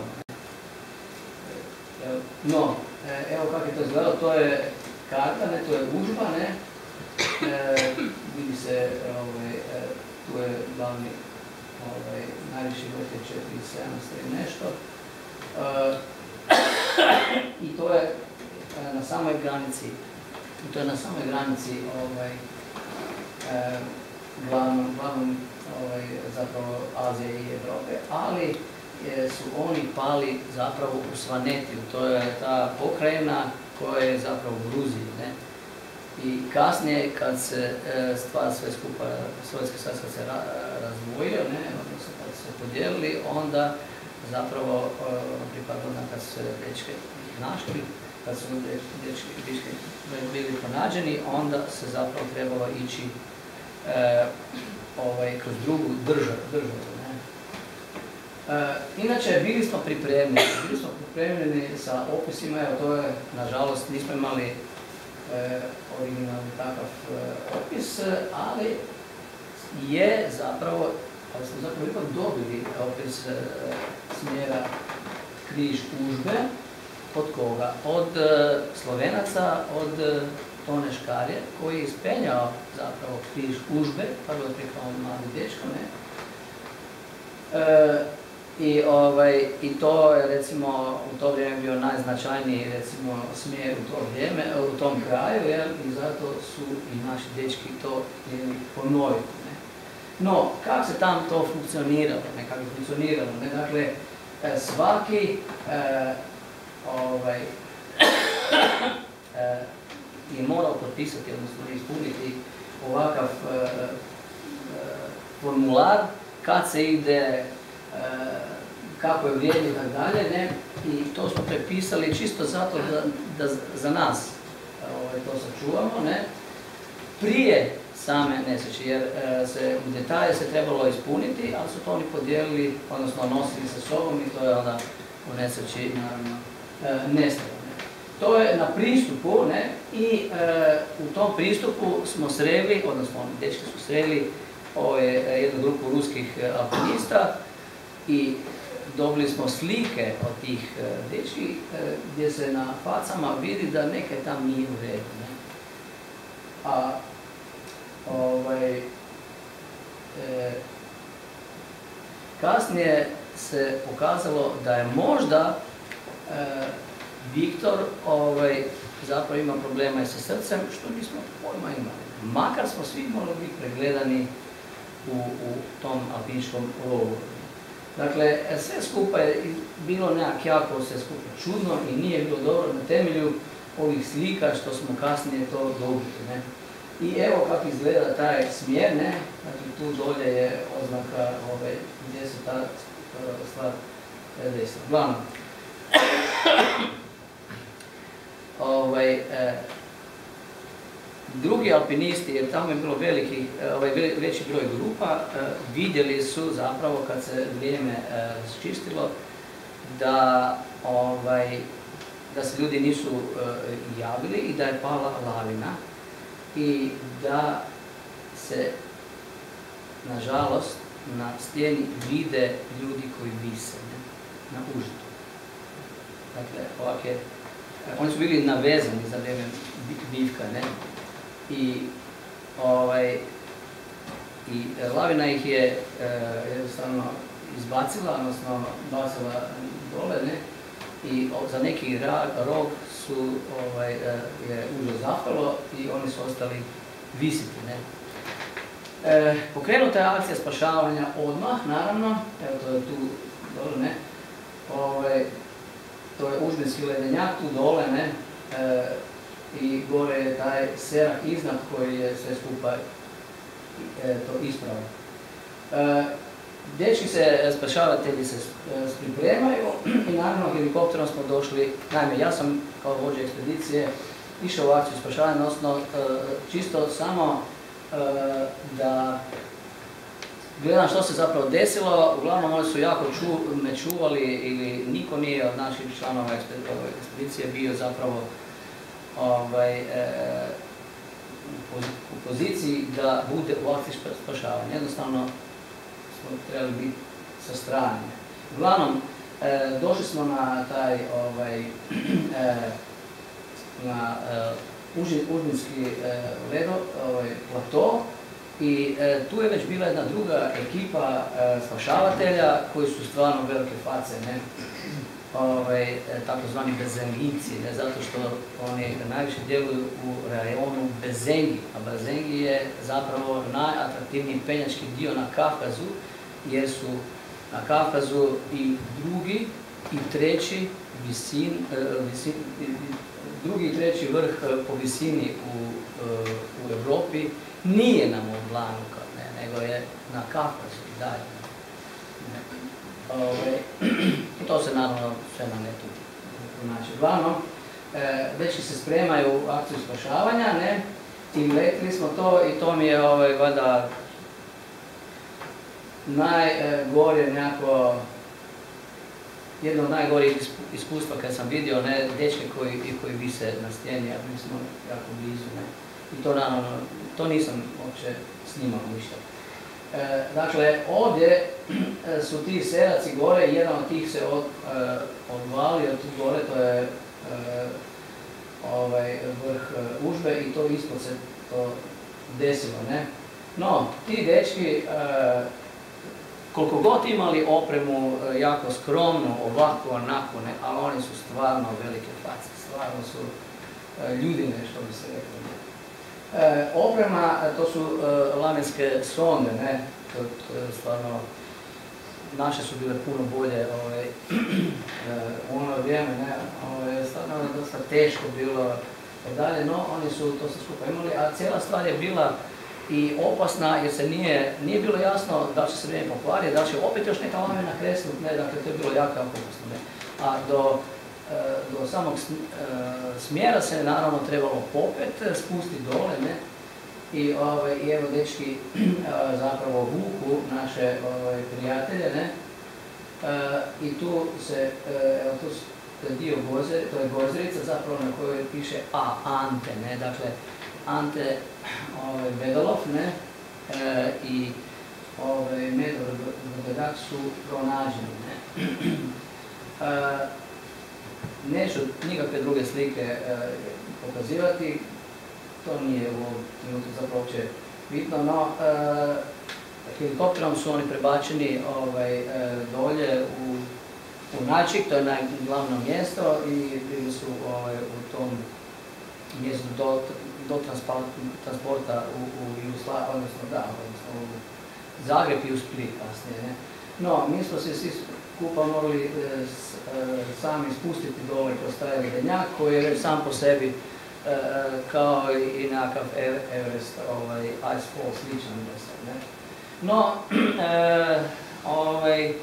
No, e, evo kako je to izgledalo, to je karta, ne, to je udžba, ne, e, vidi se, ovaj, e, tu je glavni, ovaj, najviši vrh je četiri hiljade sedamsto i nešto. E, I to je e, na samoj granici, to je na samoj granici ovaj, e, glavnom, glavnom ovaj, zapravo Azije i Europe, ali e, su oni pali zapravo u Svanetiju, to je ta pokrajina koja je zapravo u Gruziji, ne? I kasnije kad se e, stvar sve skupa, Sovjetski savez kad se ra, razdvojio, ne, odnosno kad se podijelili, onda zapravo e, pripadno kad su se dečke našli, kad su dečki, dečki bili pronađeni, onda se zapravo trebalo ići e, ovaj, kroz drugu državu. državu ne. E, inače, bili smo pripremljeni, bili smo pripremljeni sa opisima, evo to je, nažalost, nismo imali E, originalni takav e, opis, ali je zapravo, ali smo zapravo ipak dobili opis e, smjera križ Užbe. Od koga? Od e, Slovenaca, od e, Tone Škarje, koji je ispenjao zapravo križ Užbe, prvo je prikao mladi dečko, ne? E, I, ovaj, I to je recimo u to vrijeme bio najznačajniji recimo smjer u to vrijeme, u tom kraju, jer i zato su i naši dečki to htjeli ponoviti. Ne? No, kako se tam to funkcioniralo, ne, kako je funkcioniralo, ne, dakle, svaki e, ovaj, e, je morao potpisati, odnosno ispuniti ovakav e, e, formular kad se ide, kako je vrijedi i tako dalje, ne, i to smo prepisali čisto zato da, da za nas ovaj, to sačuvamo, ne, prije same nesreće, jer e, se u detalje se trebalo ispuniti, ali su to oni podijelili, odnosno nosili sa sobom i to je onda u nesreći naravno e, nestalo. Ne. To je na pristupu, ne, i e, u tom pristupu smo sreli, odnosno oni dečki su sreli ove, jednu grupu ruskih alpinista i dobili smo slike od tih dečki gdje se na facama vidi da neke tam nije u redu. Ne? A ovaj, e, kasnije se pokazalo da je možda e, Viktor ovaj, zapravo ima problema i sa srcem, što nismo pojma imali. Makar smo svi morali biti pregledani u, u tom alpiničkom logoru. Dakle, sve skupa je bilo nekak jako sve skupa čudno i nije bilo dobro na temelju ovih slika što smo kasnije to dobili. Ne? I evo kako izgleda taj smjer, ne? Dakle, tu dolje je oznaka ove, gdje se ta stvar desno. Uglavnom, ovaj, e, drugi alpinisti, jer tamo je bilo veliki, ovaj, veći broj grupa, e, vidjeli su zapravo kad se vrijeme e, raščistilo da, ovaj, da se ljudi nisu e, javili i da je pala lavina i da se, nažalost, na stijeni vide ljudi koji vise, ne? Na užitu. Dakle, ovake, oni su bili navezani za vrijeme bivka, ne? I, ovaj, i lavina ih je e, jednostavno izbacila, odnosno bacila dole, ne? I o, za neki ra, rog su, ovaj, e, je užas zapalo i oni su ostali visiti, ne? E, pokrenuta je akcija spašavanja odmah, naravno, evo to je tu dole, ne? Ovaj, to je užbinski ledenjak tu dole, ne? E, i gore je taj serak iznad koji je sve skupa e, to ispravo. E, dečki se, spašavatelji se pripremaju i naravno helikopterom smo došli, naime ja sam kao vođa ekspedicije išao u akciju spašavanja, odnosno e, čisto samo e, da gledam što se zapravo desilo. Uglavnom oni su jako ču, me čuvali ili niko nije od naših članova ekspedicije bio zapravo ovaj, e, u poziciji da bude u akciji spašavanja. Jednostavno smo trebali biti sa strane. Uglavnom, e, došli smo na taj ovaj, e, na e, užbinski e, ledo, ovaj, plato i e, tu je već bila jedna druga ekipa e, spašavatelja koji su stvarno velike face, ne? Ovaj, takozvani bezenginci, ne, zato što oni najviše djeluju u rajonu Bezengi, a Bezengi je zapravo najatraktivniji penjački dio na Kavkazu, jer su na Kavkazu i drugi i treći visin, visin, drugi i treći vrh po visini u, u Europi nije na Mont Blancu, ne, nego je na Kavkazu i dalje. Ove, to se naravno sve na netu pronaći. Uglavnom, e, već se spremaju u akciju spašavanja, ne, i letili smo to i to mi je ovaj, vada najgore nekako, jedno od najgorih iskustva kad sam vidio, ne, dečke koji, koji vise na stijeni, a mi smo jako blizu, ne, i to naravno, to nisam uopće snimao ništa. E, dakle, ovdje su ti seraci gore, jedan od tih se od, e, odvalio tu gore, to je e, ovaj vrh užbe i to ispod se to desilo, ne? No, ti dečki, e, koliko god imali opremu e, jako skromnu, ovako, onako, ne, ali oni su stvarno velike face, stvarno su e, ljudine, što bi se reklo, ne? E, oprema, to su e, lavinske sonde, ne, to, to je stvarno, naše su bile puno bolje, ovaj, e, u ono vrijeme, ne, ovaj, stvarno je dosta teško bilo i dalje, no oni su to sve skupa imali, a cijela stvar je bila i opasna jer se nije, nije bilo jasno da će se vrijeme pokvariti, da će opet još neka lavina kresnuti, ne, dakle to je bilo jako, jako opasno, ne, a do do samog smjera se naravno trebalo popet, spustiti dole, ne? I, ovaj, i evo dečki zapravo vuku naše ovaj, prijatelje, ne? E, I tu se, evo tu je dio goze, to je gozerica zapravo na kojoj piše A, Ante, ne? Dakle, Ante ovaj, Bedolov, ne? E, I ovaj, Medor Bedak su pronađeni, ne? E, Neću nikakve druge slike e, pokazivati, to nije u ovom trenutku zapravo uopće bitno, no e, helikopterom su oni prebačeni ovaj, e, dolje u, u Načik, to je najglavno mjesto i bili su ovaj, u tom mjestu do, do transporta u, u Jugoslaviju, odnosno da, odnosno u Zagreb i u Split kasnije, ne. No, mi smo se svi skupa morali e, s, e, sami spustiti dole kroz taj ledenjak koji je već sam po sebi e, kao i nekakav Everest, ovaj, Ice Fall, sličan mjesto, ne. No, e, ovaj,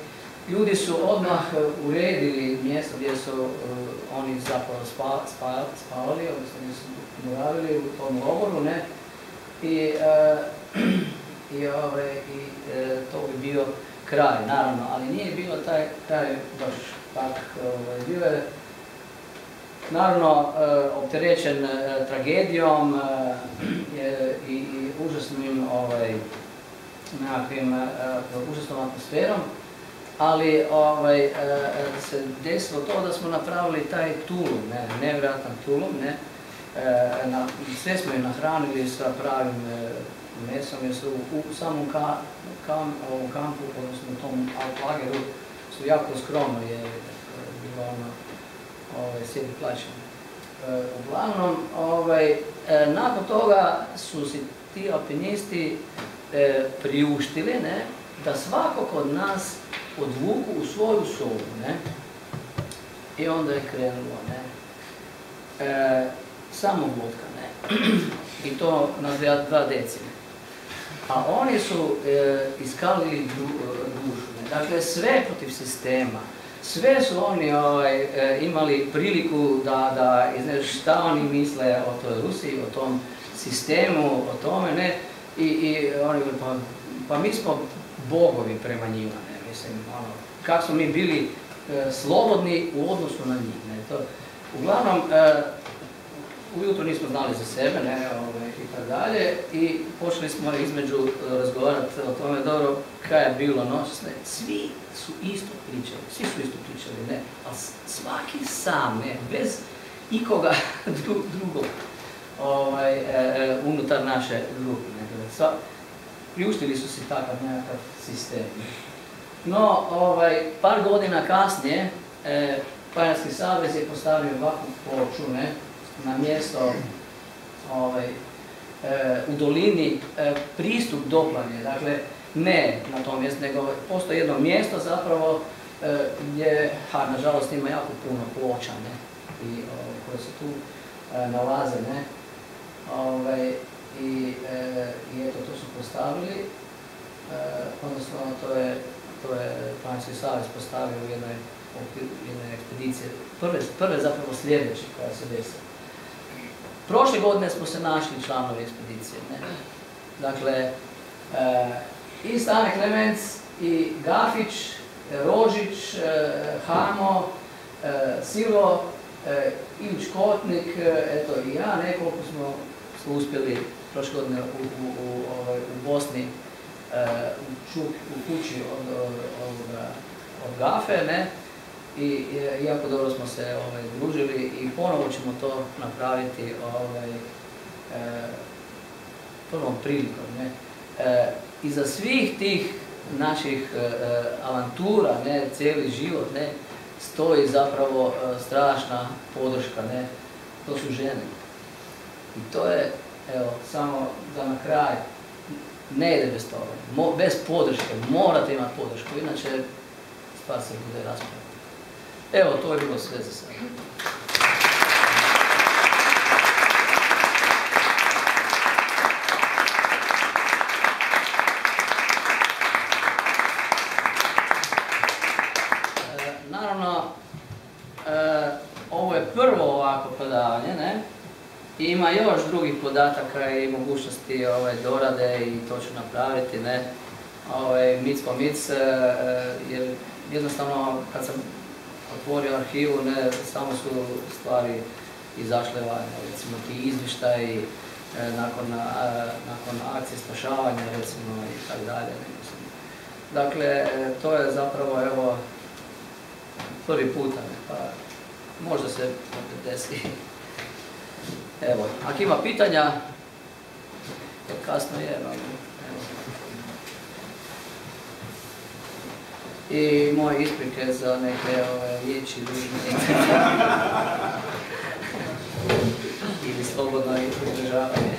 ljudi su odmah uredili mjesto gdje su uh, oni zapravo spa, spa, spavali, odnosno gdje su boravili u tom logoru, ne? I, uh, i, ove, i uh, to bi bio kraj, naravno, ali nije bilo taj kraj baš tak, uh, bio je naravno uh, opterećen uh, tragedijom uh, i, i užasnim ovaj, nekakvim uh, užasnom atmosferom, ali ovaj, uh, se desilo to da smo napravili taj tulum, ne, nevjerojatan tulum, ne, uh, na, sve smo je nahranili sa pravim uh, mesom, jer su u, u samom ka, kam, ovom kampu, odnosno u tom lageru, su jako skromno je uh, bilo ono, ovaj, sjedi plaćeno. Uh, uglavnom, ovaj, uh, nakon toga su si ti alpinisti E, priuštili, ne, da svakog od nas odvuku u svoju sobu, ne, i onda je krenulo, ne, e, samo vodka, ne, i to na dva decime. A oni su e, iskalili du, dušu, ne, dakle sve protiv sistema, sve su oni ovaj, e, imali priliku da, da izneš šta oni misle o toj Rusiji, o tom sistemu, o tome, ne, I, i oni govori, pa, pa mi smo bogovi prema njima, ne, mislim, ono, kako smo mi bili e, slobodni u odnosu na njih, ne, to, uglavnom, e, ujutro nismo znali za sebe, ne, ove, i tako dalje, i počeli smo između razgovarati o tome, dobro, kaj je bilo noć, ne, svi su isto pričali, svi su isto pričali, ne, ali svaki sam, ne, bez ikoga dru, drugog. Ovaj, e, unutar naše grupe. Ne, priuštili su si takav nekakav sistem. No, ovaj, par godina kasnije, e, Planinarski savez je postavio ovakvu ploču, ne, na mjesto ovaj, e, u dolini e, pristup do planine. Dakle, ne na tom mjestu, nego postoji jedno mjesto zapravo e, gdje, ha, nažalost, ima jako puno ploča, ne, i, ovaj, koje se tu e, nalaze, ne. Ovaj, i, e, i eto, to su postavili, e, odnosno to je, to je Planinarski savez postavio u jednoj, jednoj ekspedicije, prve, prve zapravo sljedeće koja se desila. Prošle godine smo se našli članovi ekspedicije, ne? Dakle, e, i Stane Klemenc, i Gafić, Rožić, e, Hamo, e, Silo, e, Ilić Kotnik, eto i ja, nekoliko smo smo uspjeli prošle godine u, u, u, u, u Bosni, uh, u, čuk, u kući od, od, od, od Gafe, ne? I, i jako dobro smo se ovaj, družili i ponovo ćemo to napraviti ovaj, uh, prvom prilikom, ne? Uh, iza svih tih naših uh, avantura, ne, cijeli život, ne, stoji zapravo uh, strašna podrška, ne? To su žene. I to je, evo, samo da na kraj, ne ide bez toga, Mo, bez podrške, morate imati podršku, inače stvar se bude raspravljena. Evo, to je bilo sve za sada. E, naravno, e, ovo je prvo ovako predavanje, ne? I ima još drugih podataka i mogućnosti ovaj, dorade i to ću napraviti, ne, ovaj, mic po mic, e, jer jednostavno kad sam otvorio arhivu, ne, samo su stvari izašle van, recimo ti izvještaji e, nakon, a, nakon akcije spašavanja, recimo, i tako dalje, ne, mislim. Dakle, e, to je zapravo, evo, prvi puta, ne, pa možda se desi. Evo, ako ima pitanja, kasno je, evo. I moje isprike za neke ove riječi dužne ili slobodno pridržavanje.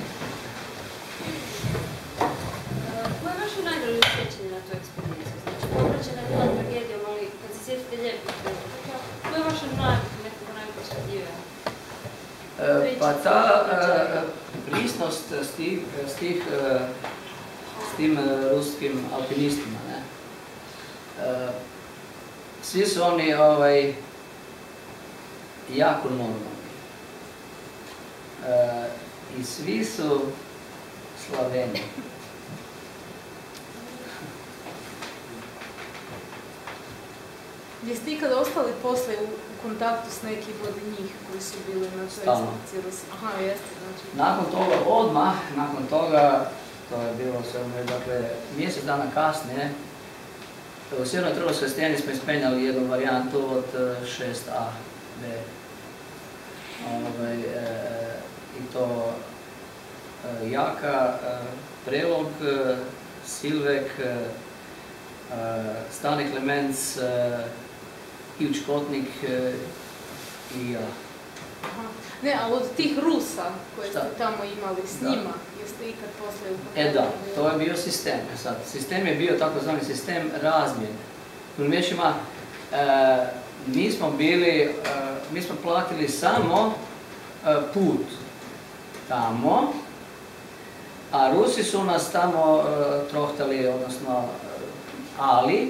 Koje je vaše najdraže sjećanje na toj ekspediciji? Znači, popraćena je bila tragedijom, ali kad se sjetite lijepih trenutaka, koje je vaše nekako najpočetljivije? Pa ta prisnost s, tih, s, tih, s tim ruskim alpinistima, ne? svi su oni ovaj, jako normalni. E, I svi su Slaveni. Jeste ikada ostali posle u, u kontaktu s nekim od njih koji su bili na toj Stalno. ekspediciji Rusiji? Aha, jeste, znači. Nakon toga, odmah, nakon toga, to je bilo sve, dakle, mjesec dana kasnije, u Sjevernoj Trgovskoj stijeni smo ispenjali jednu varijantu od šest A B. Ovaj, e, I to e, Jaka, e, Prelog, e, Silvek, e, Stani Klemenc, e, Ivić Kotnik e, i ja. Aha. Ne, ali od tih Rusa koje Šta? ste tamo imali s Da. njima, jeste ikad posle u kontaktu? E da, to je bio sistem. E sad, sistem je bio takozvani sistem razmjene. Drugim riječima, e, mi smo bili, e, mi smo platili samo e, put tamo, a Rusi su nas tamo e, trohtali, odnosno, e, ali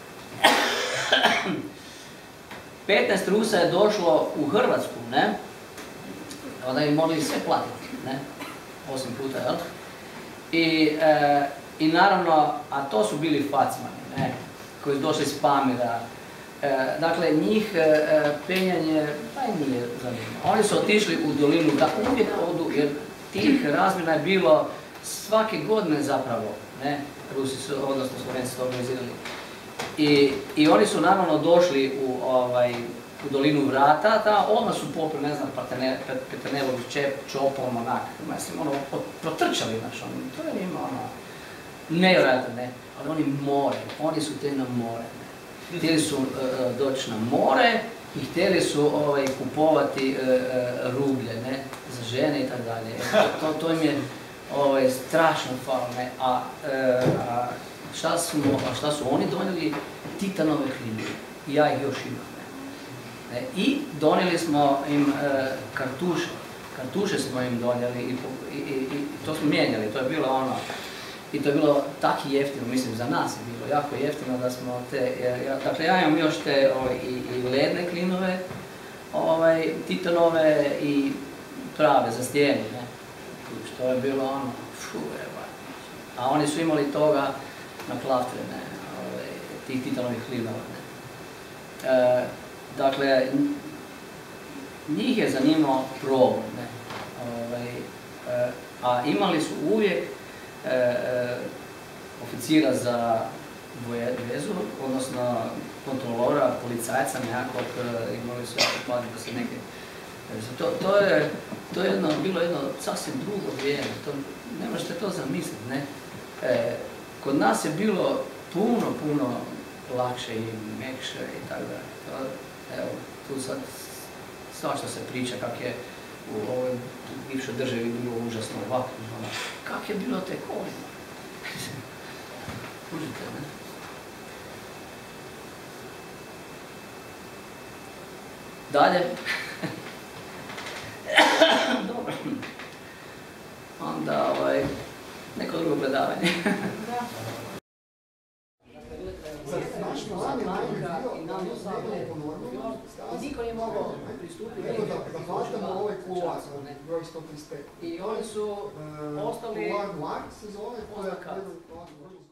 petnaest Rusa je došlo u Hrvatsku, ne? Onda im morali sve platiti, ne? Osim puta, jel? I, e, I naravno, a to su bili facmani, ne? Koji su došli iz Pamira. E, dakle, njih e, penjanje, pa i nije zanimljivo. Oni su otišli u dolinu, da uvijek odu, jer tih razmjena je bilo svake godine zapravo, ne? Rusi su, odnosno Slovenci su organizirali. I, I oni su naravno došli u, ovaj, u dolinu Vrata, ta, odmah su popili, ne znam, Peternelovu čep, čopom, onak, mislim, ono, protrčali, znaš, ono, to je njima, ono, nevjerojatno, ne, ali oni more, oni su htjeli na more, ne. Htjeli su uh, doći na more i htjeli su ovaj, kupovati uh, uh, rublje, ne, za žene i tako dalje. To, to im je ovaj, strašno falo, ne, a, uh, a šta, su, a šta su oni donijeli? Titanove klinove, ja ih još imam. Ne. I donijeli smo im e, kartuše, kartuše smo im donijeli i, i, i, i to smo mijenjali, to je bilo ono, i to je bilo tako jeftino, mislim za nas je bilo jako jeftino da smo te, ja, dakle ja imam još te ovaj, i, i ledne klinove, ovaj, titanove i prave za stijenu, ne, što je bilo ono, fu, evo, a oni su imali toga na klaftre, ne, ovaj, tih titanovih klinova, ne. E, Dakle, njih je zanimao progon, ne, ovaj, e, a imali su uvijek e, e, oficira za vezu, odnosno kontrolora, policajca nekakvog, imali su jako pladni da se neke... To, to je, to je jedno, bilo jedno sasvim drugo vrijeme, to, ne možete to zamisliti, ne. E, kod nas je bilo puno, puno lakše i mekše i tako da. Evo, tu sad svašta se priča kak je u ovoj bivšoj državi bilo užasno ovako, ono, kak je bilo te kolima. Kužite, ne? Dalje. Dobro. Onda, ovaj, neko drugo predavanje. Naš plan je bio i nam niko nije mogao pristupiti. Evo da, da hvatamo ovaj kuloar, broj sto trideset pet. I oni su ostali... Kuloar Mlak se zove, to je jedan